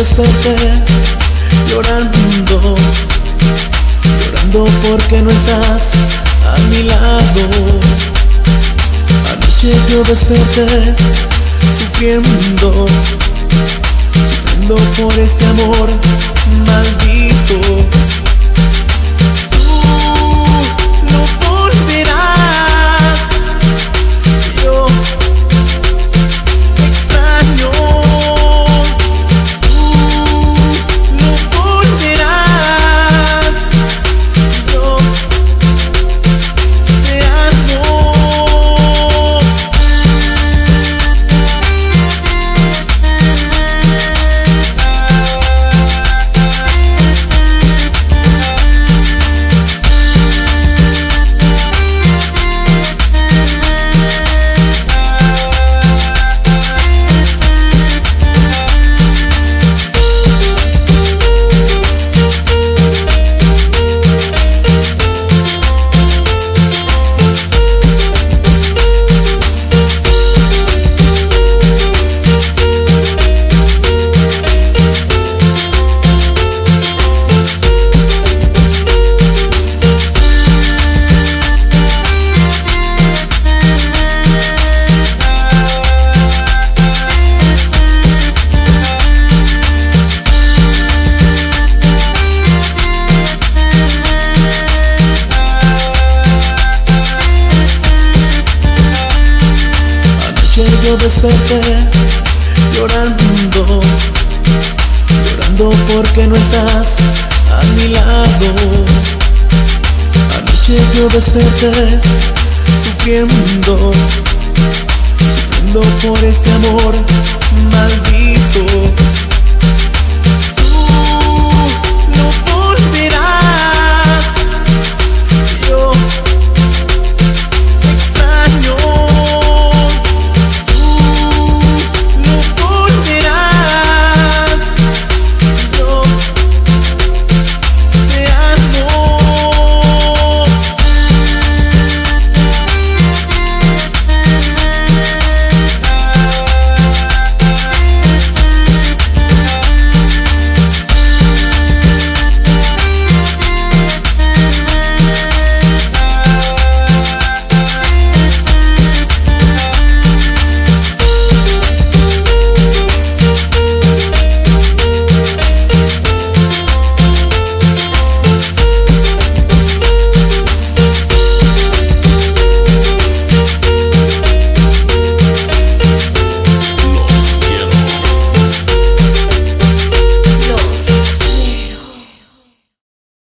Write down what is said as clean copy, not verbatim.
desperté llorando, llorando porque no estás a mi lado. Anoche yo desperté sufriendo, sufriendo por este amor maldito. Tú no volverás, yo te extraño. Tú no volverás, yo te amo. Yo desperté llorando, llorando porque no estás a mi lado. Anoche yo desperté sufriendo, sufriendo por este amor maldito.